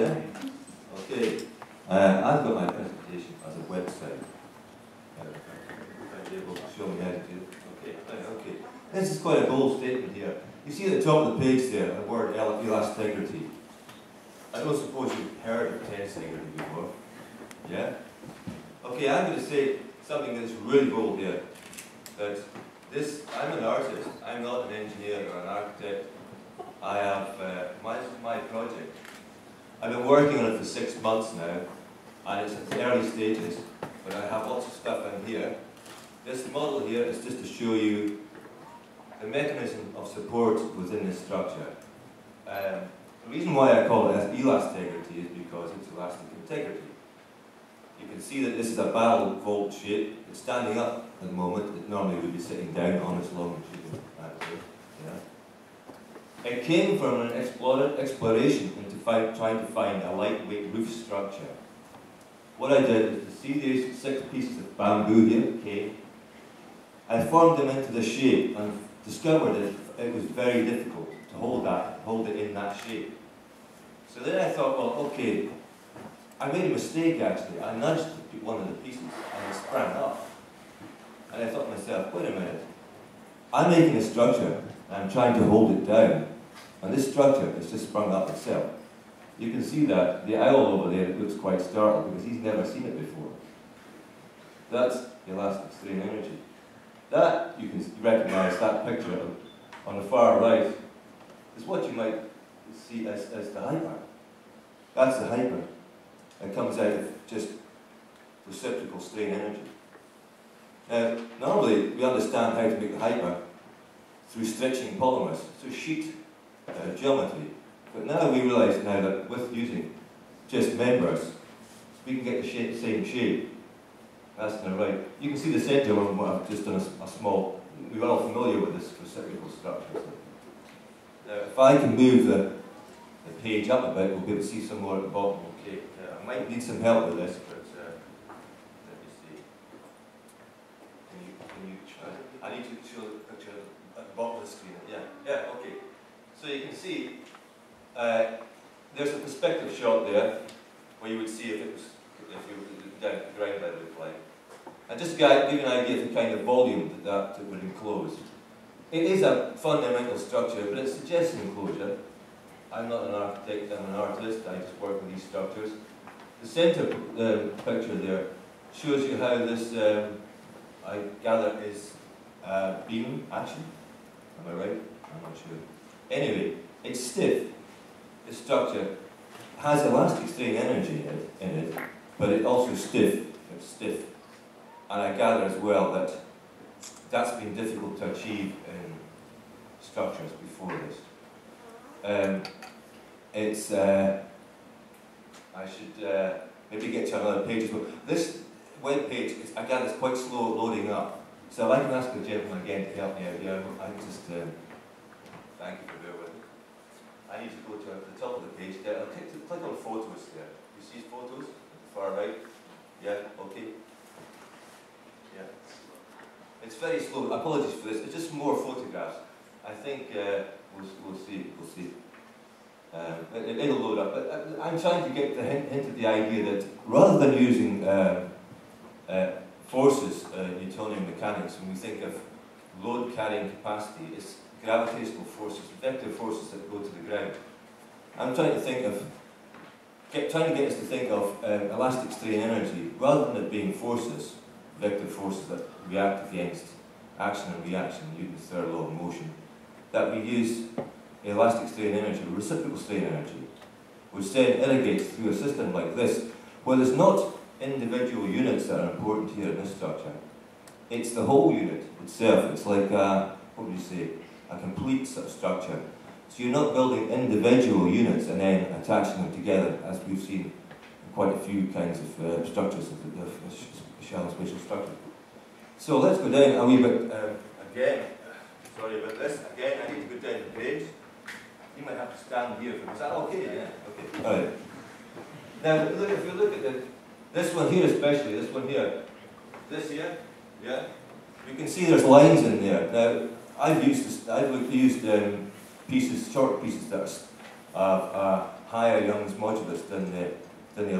yeah? Okay. I've got my presentation as a website. If I'm able to show me how to do it. Okay, right, okay. This is quite a bold statement here. You see at the top of the page there, the word elastegrity. I don't suppose you've heard of tensegrity before. Yeah? Okay, I'm going to say something that's really bold here. That this, I'm an artist, I'm not an engineer or an architect. I have, my project. I've been working on it for 6 months now, and it's at the early stages, but I have lots of stuff in here. This model here is just to show you the mechanism of support within this structure. The reason why I call it elastegrity is because it's elastic integrity. You can see that this is a barrel vault shape. It's standing up at the moment. It normally would be sitting down on its long tube. Yeah. It came from an exploration into trying to find a lightweight roof structure. What I did is to see these 6 pieces of bamboo here, okay, I formed them into the shape and discovered that it was very difficult to hold it in that shape. So then I thought, well, okay, I made a mistake actually. I nudged one of the pieces and it sprang up. And I thought to myself, wait a minute, I'm making a structure and I'm trying to hold it down. And this structure has just sprung up itself. You can see that the owl over there looks quite startled because he's never seen it before. That's elastic strain energy. That, you can recognize that picture on the far right, is what you might see as the hyper. That's the hyper. It comes out of just reciprocal strain energy. Now, normally we understand how to make the hyper through stretching polymers, through sheet geometry. But now we realize now that with using just members, we can get the same shape. That's on the right. You can see the center one where I've just done a small, we're all familiar with this reciprocal structure. Now, if I can move the page up a bit, we'll be able to see some more at the bottom. Okay, I might need some help with this, but let me see. Can you try? I need to show the picture at the bottom of the screen. Yeah, okay. So you can see there's a perspective shot there where you would see if you were down at the ground level of plane. And just to give you an idea of the kind of volume that it would enclose. It is a fundamental structure, but it suggests an enclosure. I'm not an architect, I'm an artist, I just work with these structures. The center picture there shows you how this, I gather, is beam action. Am I right? I'm not sure. Anyway, it's stiff. The structure has elastic strain energy in it, but it's also stiff. It's stiff. And I gather as well that that's been difficult to achieve in structures before this. I should maybe get to another page as well. This web page, I gather, is quite slow loading up. So I can ask the gentleman again to help me out here. I just, thank you for bearing with me. I need to go to the top of the page there. I'll click on photos there. You see photos? Far right? Yeah, okay. Yeah. It's very slow. Apologies for this. It's just more photographs. I think we'll see. It'll load up. But I'm trying to get the hint of the idea that rather than using forces, Newtonian mechanics, when we think of load carrying capacity, it's gravitational forces, vector forces that go to the ground. I'm trying to think of, trying to get us to think of elastic strain energy rather than it being forces, vector forces that react against action and reaction, Newton's third law of motion, that we use elastic strain energy, reciprocal strain energy, which then irrigates through a system like this, where there's not individual units that are important here in this structure. It's the whole unit itself. It's like, what would you say, a complete sort of structure. So you're not building individual units and then attaching them together, as we've seen in quite a few kinds of structures of shallow spatial structure. So let's go down a wee bit again. Sorry about this. Again, I need to go down the page. You might have to stand here. Is that okay? Yeah. Okay. All right. Now, look, if you look at this one here, especially this one here, this here, yeah, you can see there's lines in there. Now, I've used pieces, short pieces that are higher Young's modulus than the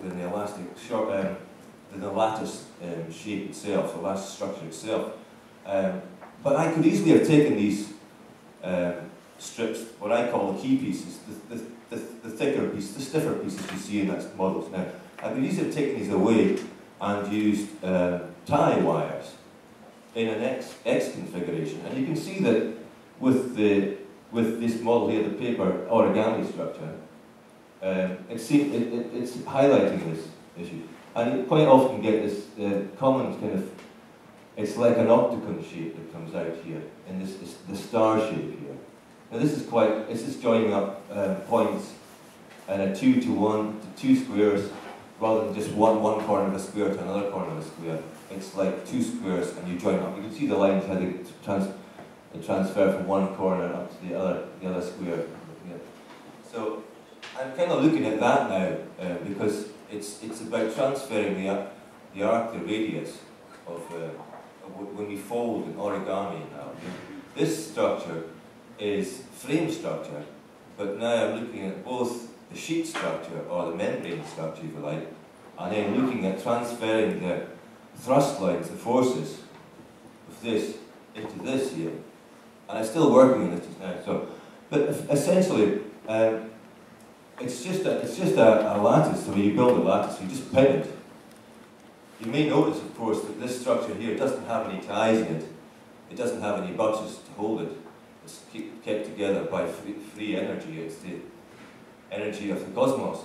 lattice shape itself, the lattice structure itself. But I could easily have taken these strips, what I call the key pieces, the thicker pieces, the stiffer pieces you see in that models now. I could easily have taken these away and used tie wires in an X configuration. And you can see that with this model here, the paper origami structure, it's highlighting this issue. And you quite often get this common kind of, it's like an octagon shape that comes out here, in the star shape here. Now this is joining up points in a 2 to 1 to 2 squares, rather than just one corner of a square to another corner of a square. It's like 2 squares and you join up. You can see the lines how they transfer from one corner up to the other square. So I'm kind of looking at that now because it's about transferring the arc, the radius of when we fold in origami now. This structure is frame structure, but now I'm looking at both the sheet structure or the membrane structure, if you like, and then looking at transferring the thrust lines, the forces of this into this here. And I'm still working on this just now. So, but essentially, it's just a lattice. So when you build a lattice, you just pin it. You may notice, of course, that this structure here doesn't have any ties in it. It doesn't have any buttons to hold it. It's kept together by free energy. It's the energy of the cosmos.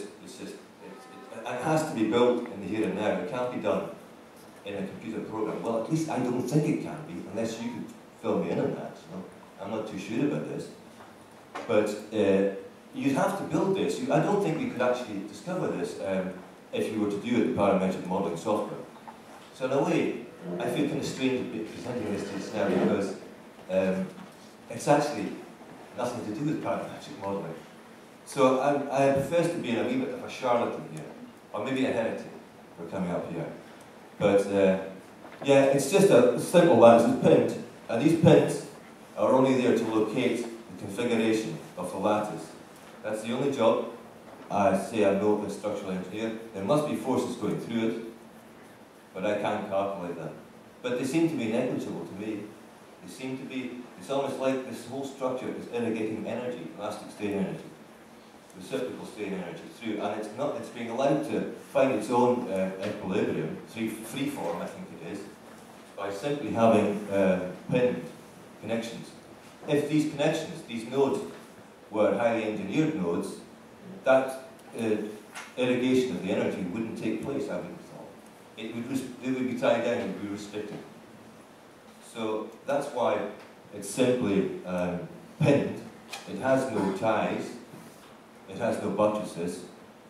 It has to be built in the here and now. It can't be done in a computer program. Well, at least I don't think it can be, unless you could fill me in on that. You know? I'm not too sure about this. But you'd have to build this. I don't think we could actually discover this if you were to do it in parametric modeling software. So in a way, I feel kind of strange presenting this to you now because it's actually nothing to do with parametric modeling. So I profess to be a wee bit of a charlatan here, or maybe a heretic for coming up here. But yeah, it's just a simple lattice with pins, and these pins are only there to locate the configuration of the lattice. That's the only job. I say I'm not a structural engineer. There must be forces going through it, but I can't calculate them. But they seem to be negligible to me. They seem to be, it's almost like this whole structure is irrigating energy, elastic strain energy, reciprocal strain energy through, and it's being allowed to find its own equilibrium, free form I think it is, by simply having pinned connections. If these connections, these nodes, were highly engineered nodes, that irrigation of the energy wouldn't take place, I would have thought. It would be tied down, it would be restricted. So that's why it's simply pinned. It has no ties. It has no buttresses.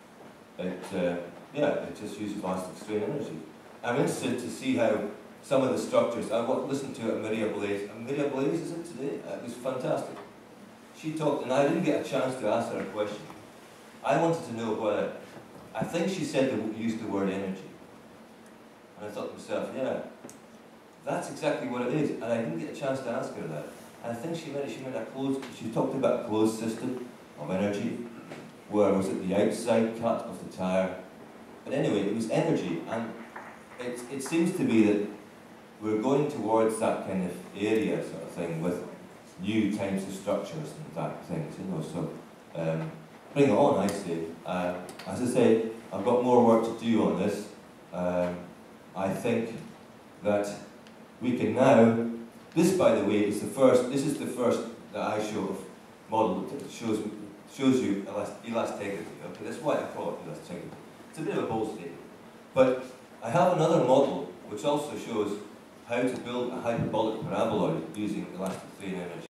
It just uses elastic strain energy. I'm interested to see how some of the structures, I listened to Maria Blaise. Maria Blaise is in today. It was fantastic. She talked, and I didn't get a chance to ask her a question. I wanted to know whether, I think she used the word energy. And I thought to myself, yeah, that's exactly what it is. And I didn't get a chance to ask her that. And I think she talked about a closed system of energy, where was it the outside cut of the tire. But anyway, it was energy, and it seems to be that we're going towards that kind of area sort of thing with new types of structures and that things, you know. So bring it on, I say. As I say, I've got more work to do on this. I think that we can now. This, by the way, is the first. This is the first that I show of model that shows you elastegrity. Okay, that's why I call it elastegrity. It's a bit of a bold statement, but I have another model which also shows how to build a hyperbolic paraboloid using elastic strain energy.